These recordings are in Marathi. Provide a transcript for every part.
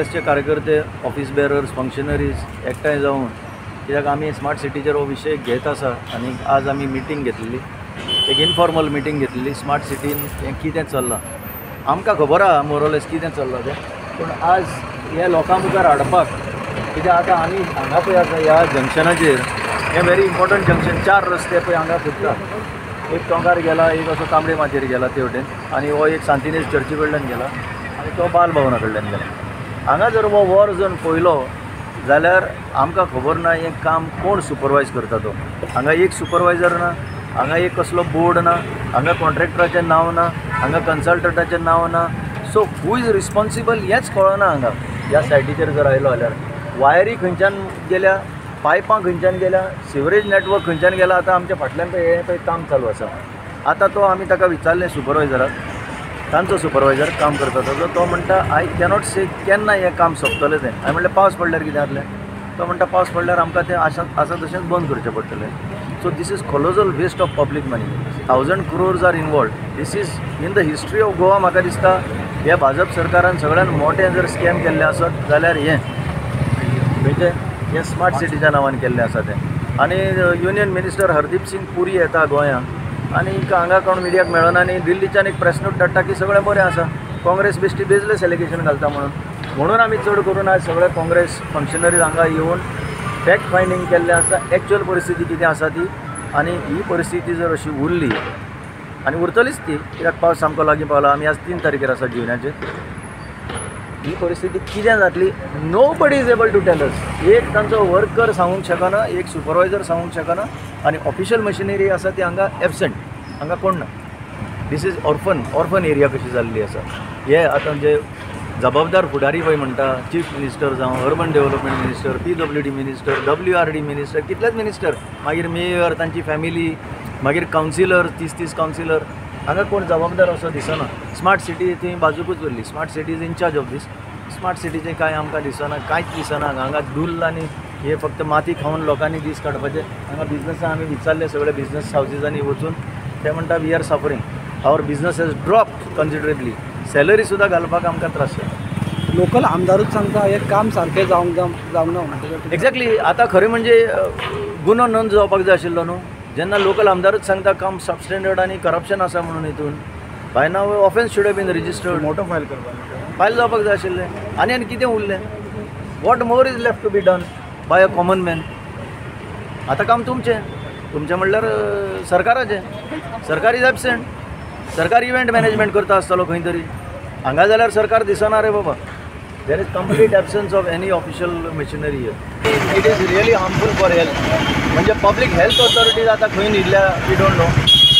काँग्रेसचे कार्यकर्ते, ऑफिस बेरर्स, फंक्शनरीज एकठांय जावन कित्याक आमी स्मार्ट सिटीचेर हो विशय घेत आसा आनी आज आमी मिटींग घेतलेली, एक इनफॉर्मल मिटींग घेतलेली स्मार्ट सिटीन हें कितें चल्लां. आमकां खबर आहा मोरलेस कितें चल्लां तें, पूण आज हे लोकां मुखार हाडपाक कित्याक आतां आमी हांगा पळय आसा ह्या जंक्शनाचेर हें व्हेरी इम्पॉर्टंट जंक्शन, 4 रस्ते पळय हांगा फुटता. एक टोंकार गेला, एक असो तांबडे मातयेर गेला ते वटेन, आनी हो एक सांतिनेज चर्ची कडल्यान गेला आनी तो बाल भवना कडल्यान गेला. हांगा जर हो वॉर झोन पळयलो जाल्यार आमकां खबर ना हें काम कोण सुपरवायज करता तो. हांगा एक सुपरवायझर ना, हांगा एक कसलो बोर्ड ना, हांगा कॉन्ट्रॅक्टराचें नांव ना, हांगा कन्सल्टंटाचें नांव ना. सो हू इज रिस्पॉन्सिबल हेंच कळना हांगा. ह्या सायटीचेर जर आयलो जाल्यार वायरी खंयच्यान गेल्या, पायपां खंयच्यान गेल्या, सिवरेज नेटवर्क खंयच्यान गेला. आतां आमच्या फाटल्यान पळय हें पळय काम चालू आसा. आतां तो आमी ताका विचारलें सुपरवायझराक, तांचो सुपरवायझर काम करता तो म्हणटा आय कॅनॉट से केन्ना हें काम सोंपतलें तें. हांवें म्हणलें पावस पडल्यार कितें जातलें. तो म्हणटा पावस पडल्यार आमकां तें आसा तशेंच बंद करचें पडटलें. So this is colossal waste of public money. 1000 crores are involved. This is in the history of Goa. म्हाका दिसता ह्या भाजप सरकारान सगळ्यान मोठें जर स्कॅम केल्लें आसत जाल्यार हें स्मार्ट सिटीच्या नांवान केल्लें आसा तें. आनी युनियन मिनिस्टर हरदीप सिंग पुरी येता गोंयांत आनी हांगा कोण मिडियाक मेळना आनी दिल्लीच्यान एक प्रेस नोट धाडटा की सगळें बरें आसा, काँग्रेस बेश्टी बेजलेस एलिगेशन घालता म्हणून आमी चड करून आज सगळे काँग्रेस फंक्शनरीज हांगा येवन फॅक्ट फायंडींग केल्लें आसा. एक्चुअल परिस्थिती कितें आसा ती, आनी ही परिस्थिती जर अशी उरली आनी उरतलीच ती, कित्याक पावस सामको लागीं पावला. आमी आज 3 तारखेर आसा जुनाचेर. ही परिस्थिती कितें जातली nobody is able to tell us. एक तांचो वर्कर सांगूंक शकना, एक सुपरवायझर सांगूंक शकना, आनी ऑफिशियल मशिनरी आसा ती हांगा एबसेंट, हांगा कोण ना. दीस इज ऑर्फन एरिया कशी जाल्ली आसा. हे आतां जे जबाबदार फुडारी पळय म्हणटा, चीफ मिनिस्टर जावं, urban development minister, PWD minister, WRD minister, कितलेच मिनिस्टर, मागीर मेयर, तांची फॅमिली, मागीर कावन्सिलर, 30 कावन्सिलर, हांगा कोण जबाबदार असो दिसना. स्मार्ट सिटी ती बाजूकूच उरली. Smart city is in charge of this. Smart सिटीचें कांय आमकां दिसना, कांयच दिसना. हांगा धूल आनी हे फक्त माती खावन लोकांनी दीस काडपाचे. हांगा बिजनसां आमी विचारले सगळे बिजनस हावजीसांनी वचून, ते म्हणटा we are suffering, our business has dropped considerably. Salary सुद्दां घालपाक आमकां त्रास जाता. लोकल आमदारूच सांगता हे काम सारकें जावंक ना. एक्झॅक्टली. आतां खरें म्हणजे गुन्हो नोंद जावपाक जाय आशिल्लो न्हू. जेन्ना लोकल आमदारूच सांगता काम सबस्टँडर्ड आनी करप्शन आसा म्हणून हितून, by now offence should have been registered. मोठो फायल जावपाक जाय आशिल्लें. आनी कितें उरलें. What more is left to be done by a common man. आतां काम तुमचें म्हणल्यार सरकाराचें. सरकार इज एबसेंट. सरकार इव्हेंट मॅनेजमेंट करता आसतलो खंय तरी. हांगा जाल्यार सरकार दिसना रे बाबा. There is complete absence of any official machinery here. It is really harmful for health. म्हणजे पब्लीक हेल्थ ऑथॉरिटीज आतां खंय न्हिदल्या वी डोंट नो.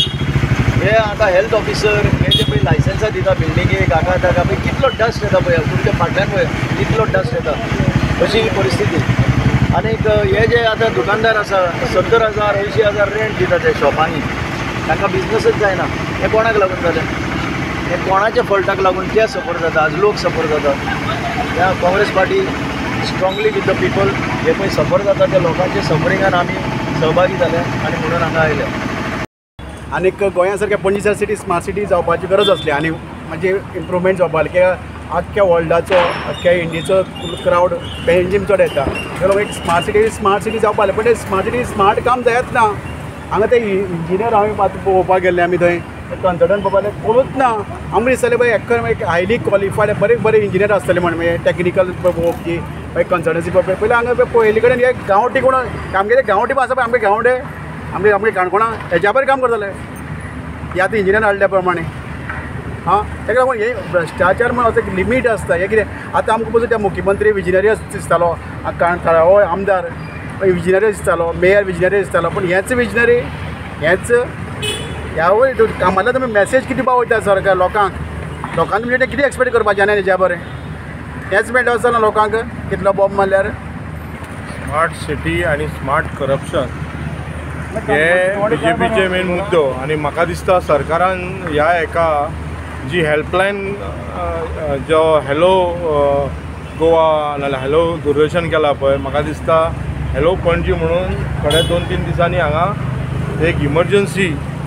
हे आतां हेल्थ ऑफिसर हे जे पळय लायसन्सां दिता बिल्डिंगेक हाका ताका पळय कितलो डस्ट येता पळय. तुमच्या फाटल्यान पळय कितलो डस्ट येता. अशी ही परिस्थिती. आनीक हे जे आतां दुकानदार आसा 70,000 80,000 रेंट दिता त्या शॉपांनी, तांकां बिजनसच जायना. हें कोणाक लागून जालें. हें कोणाच्या फॉल्टाक लागून ते सफर जाता. आज लोक सफर जाता. त्या Congress party strongly with the people. हे पळय सफर जाता त्या लोकांच्या सफरिंगान आमी सहभागी जाले आनी म्हणून हांगा आयले. आनीक गोंया सारक्या पणजी सिटी स्मार्ट सिटी जावपाची गरज आसली आनी म्हणजे इम्प्रूवमेंट जावपाक, कित्याक आख्ख्या वर्ल्डाचो आख्ख्या इंडियेचो क्रावड पेंजीम चड येता. जाल्यार एक स्मार्ट सिटी जावपाक जाय. पण ते स्मार्ट सिटी स्मार्ट काम जायत ना. हांगा ते इंजिनियर हांवें पळोवपाक गेल्ले आमी थंय कन्सल्टंट पळोवपाक पळोवच ना. आमकां दिसतालें पळय एक हायली क्वॉलिफायड बरे इंजिनियर आसतले म्हणून टॅक्निकल पळोवपी मागीर कन्सल्टन्सी पळोवपी. पयलीं हांगा पयलीं कडेन हे गांवठी कोण आमगे गांवठी आसा पळय आमगे गांवडे आमगे काणकोणा हेच्या बरें काम करतले. हे आतां इंजिनियर हाडल्या प्रमाणे ताका लागून हे भ्रश्टाचार म्हणून असो एक लिमीट आसता. हे कितें आतां आमकां पळय त्या मुख्यमंत्री विजनरी दिसतालो, थळावो आमदार विजनरी दिसतालो, मेयर विजनरी दिसतालो. पूण हेच विजनरी हेच ह्यावय कामाला तुमी मॅसेज कितें पावयता सरकार लोकांक म्हणजे कितें एक्सपेक्ट करपाचें आनी हेच्या बरें हेच मेळटा आसतना लोकांक कितलो बॉम्ब मारल्यार. स्मार्ट सिटी आनी स्मार्ट करप्शन हे BJPचे मेन मुद्दो. आनी म्हाका दिसता सरकारान ह्या एका जी हेल्पलायन जो हॅलो गोवा नाल्यार हॅलो दूरदर्शन केला पळय, म्हाका दिसता हॅलो पणजी म्हणून थोड्या 2-3 दिसांनी हांगा एक इमर्जन्सी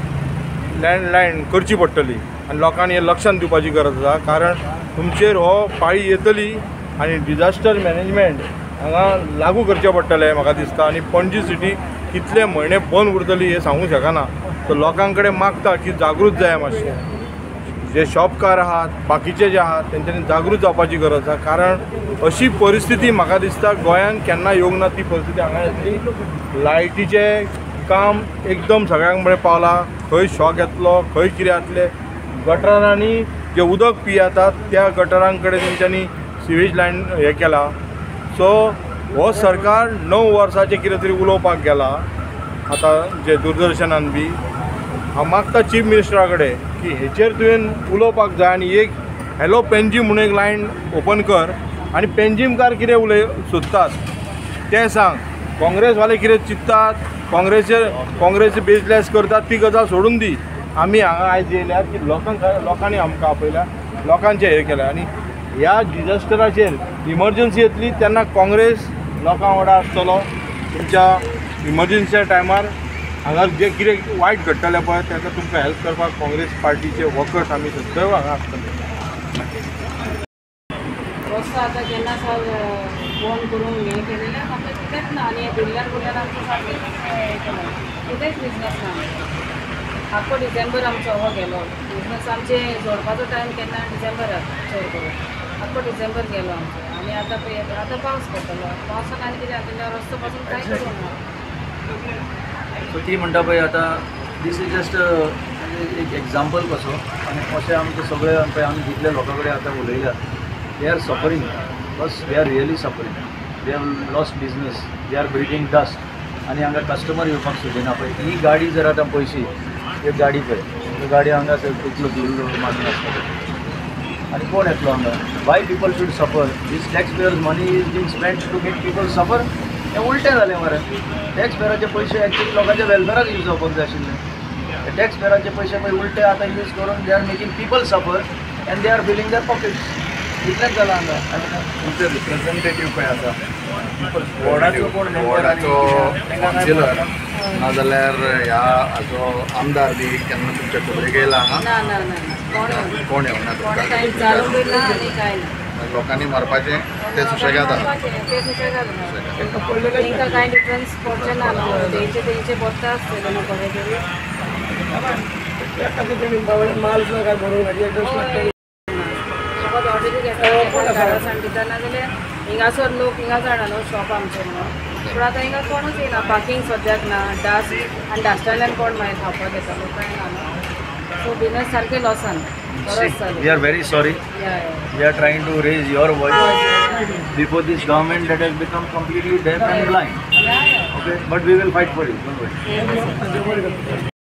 लँडलायन करची पडटली आनी लोकांनी हे लक्षांत दिवपाची गरज आसा. कारण तुमचेर हो पाळी येतली आनी डिजास्टर मॅनेजमेंट हांगा लागू करचें पडटलें म्हाका दिसता. आनी पणजी सिटी कितले म्हयने बंद उरतली हें सांगूंक शकना. तर लोकां कडेन मागता की जागृत जाय मातशें. जे शॉपकार आहात बाकीचे जे आहात तेंच्यांनी जागृत जावपाची गरज आसा. कारण अशी परिस्थिती म्हाका दिसता गोंयांत केन्ना येवंक ना ती परिस्थिती हांगा येतली. लायटीचें काम एकदम सगळ्यांक कडेन पावलां. खंय शॉक येतलो खंय कितें जातलें. गटरांनी जे उदक पियेतात त्या गटरां कडेन तेंच्यांनी सिवेज लायन हें केलां. सो हो सरकार 9 वर्सांचें कितें तरी उलोवपाक गेला आतां जे दूरदर्शनान बी. हांव मागता चीफ मिनिस्टरा कडेन की हेचेर तुवें उलोवपाक जाय आनी एक हॅलो पेन्जीम म्हणून एक लायन ओपन कर आनी पेन्जीमकार कितें सोदतात तें सांग. काँग्रेसवाले कितें चिंततात काँग्रेस बेजलेस करतात ती गजाल सोडून दी. आमी हांगा आयज येयल्यात की लोकांनी आमकां आपयल्या लोकांचें हें केलें. आनी ह्या डिजास्टराचेर इमर्जन्सी येतली तेन्ना काँग्रेस लोकां वांगडा आसतलो. तुमच्या इमर्जन्सीच्या टायमार हांगा जे कितें वायट घडटलें पळय तेका तुमकां हेल्प करपाक काँग्रेस पार्टीचे वर्कर्स आमी सदैव हांगा आसतले. रस्तो आतां केन्ना फोन करून हें केलेलें म्हाका कितेंच ना. आनी दिल्ल्यान बोल्ल्यान आमचें सारकें हें केलें कितेंच बिजनस ना. आख्खो डिसेंबर आमचो हो गेलो. बिजनस आमचें जोडपाचो टायम केन्ना डिसेंबराक चड करून आख्खो डिसेंबर गेलो आमचो. आनी आतां पळय आतां पावस पडटलो. पावसान आनी कितें जातलें रस्तो पासून कांय करूंक ना. सो ती म्हणटा पळय आतां दीस इज जस्ट एक एग्जाम्पल कसो. आनी अशें आमचे सगळे पळय आमी जितले लोकां कडेन आतां उलयल्या दे आर सफरींग. बस they are really suffering. They have lost business. They are breathing dust. आनी हांगा कस्टमर येवपाक सोदिना पळय. ही गाडी जर आतां पयशी एक गाडी पळय ती गाडी हांगा इतलो धुल्लो मारून आसता आनी कोण येतलो हांगा. Y people should suffer. This tax payers money is been spend to get people suffer. हें उलटें जालें मरे. टॅक्स पेयराचे पयशे एक्चुअली लोकांच्या वेलफेराक यूज जावपाक जाय आशिल्ले. टॅक्स पेयराचे पयशे पळय उलटे आतां यूज करून they are making people suffer and they are filling their pockets. इतलेंच जालां हांगा. तुमचे रिप्रेझेंटेटीव पळय आसा वॉर्डाचो कोण वॉर्डाचो कावन्सिलर नाजाल्यार ह्या हाजो आमदार बी केन्ना तुमच्या खबरेक येयला हांगा ना ना ना कोण येवना कोणें कांय जालो बी ना आनी कांय ना. लोकांनी मारपाचें तें सुशेगाद आहा. ते सुशेगाद ना. तांकां कांय डिफरन्स पडचें ना न्हू. तेंचे पडटा आसतलें न्हू कोणें तरी. सपोज ऑर्डरी घेता झाडां सांडितना जाल्यार हिंगासर लोक हिंगा जाणा न्हू शॉप आमचें म्हणून. पूण आतां हिंगा कोणूच येना. पार्किंग सद्याक ना. डस्ट आनी डस्टांतल्यान कोण मागीर खावपाक येता लोक कांय ना न्हू. सो बिजनस सारकें लॉसान. We are very sorry. We are trying to raise your voice before this government that has become completely deaf and blind. Okay, but we will fight for you. Don't worry.